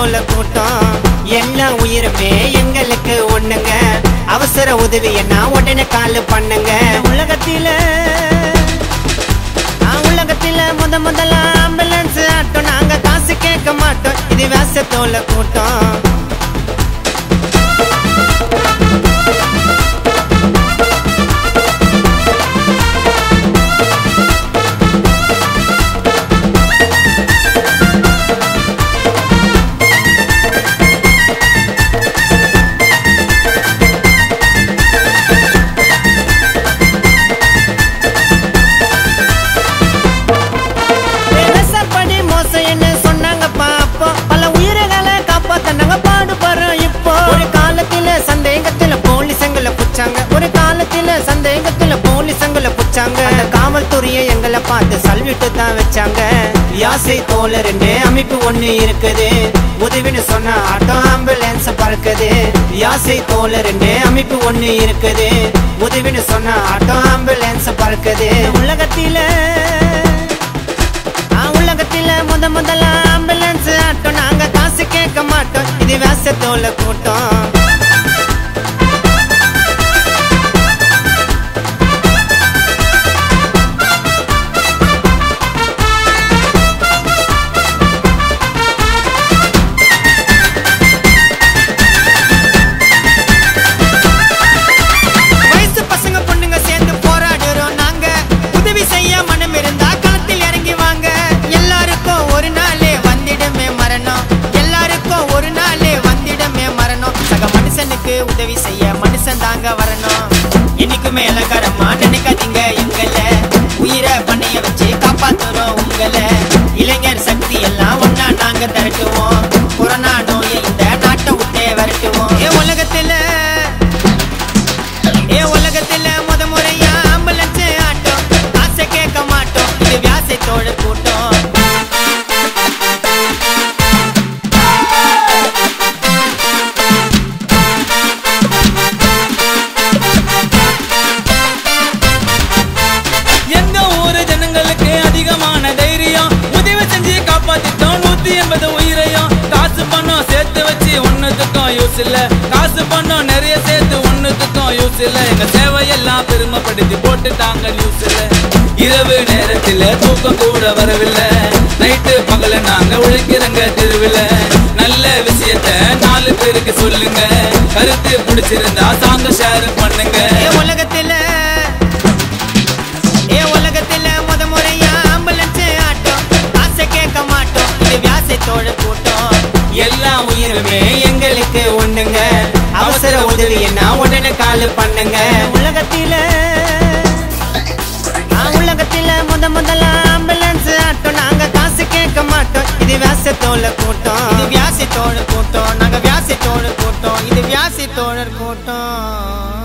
வியாசத்தோல கூட்டம் எல்லா உயிருமே எங்களுக்கு ஒண்ணுங்க அவசர உதவி என்ன உடனே கால் பண்ணுங்க உலகத்தில முதல்ல ஆம்புலன்ஸ் ஆட்டோம் நாங்க காசு கேட்க மாட்டோம் இது வியாசத்தோல கூட்டம் ஒரு காலத்தில சந்தேகத்துல போலீஸ்ங்களை புடிச்சாங்க காவல்துறையை எங்களை பார்த்து சல்விட்டு தான் வச்சாங்க வியாசை தோழர் அமைப்பு ஒண்ணு இருக்குது உதவின்னு சொன்ன ஆட்டோ ஆம்புலன்ஸ் பறக்குது வியாசை தோழர் அமைப்பு ஒண்ணு இருக்குது உதவின்னு சொன்ன ஆட்டோ ஆம்புலன்ஸ் பறக்குது உலகத்தில முதல்ல ஆம்புலன்ஸ் ஆட்டோ நாங்க காசு கேட்க மாட்டோம் இது வியாசத்தோல கூட்டம் உதவி செய்ய மனுஷன் தாங்க வரணும் இன்னைக்கு மேல கடமா நினைக்காதீங்க எங்களை உயிரை பண்ணைய வச்சு காப்பாத்துறோம் உங்களை இளைஞர் சக்தி எல்லாம் ஒன்னா நாங்க திரட்டுவோம் கொரோனா நோயை இந்த நாட்டை விட்டே விரட்டுவோம் உலகத்துல முறையா ஆம்புலன்ஸ் ஆட்டோம் காசை கேட்க மாட்டோம் இது வியாசத்தோட கூட்டம் காசு பண்ணோம் நிறைய சேர்த்து ஒண்ணுத்துக்கும் யூஸ் இல்ல எங்க சேவையெல்லாம் பெருமைப்படுத்தி போட்டுட்டாங்க நியூஸ்ல இரவு நேரத்துல தூக்கம் கூட வரவில்லை நைட்டு பகல நாங்க உழைக்கிறங்க தெருவில் நல்ல விஷயத்த 4 பேருக்கு சொல்லுங்க கருத்து பிடிச்சிருந்தா சாங்க ஷேர் பண்ணுங்க உலகத்துல முறையா ஆம்புலன்ஸ் ஆட்டோம் காசை கேட்க மாட்டோம் இது வியாசத்தோட கூட்டம் எல்லா உயிருமே எங்களுக்கு ஒண்ணுங்க அவசர உதவி என்ன உடனே கால் பண்ணுங்க உலகத்தில முதல்ல ஆம்புலன்ஸ் ஆட்டோம் நாங்க காசு கேட்க மாட்டோம் இது வியாசத்தோட கூட்டம் நாங்க வியாசத்தோட கூட்டம் இது வியாசத்தோட கூட்டம்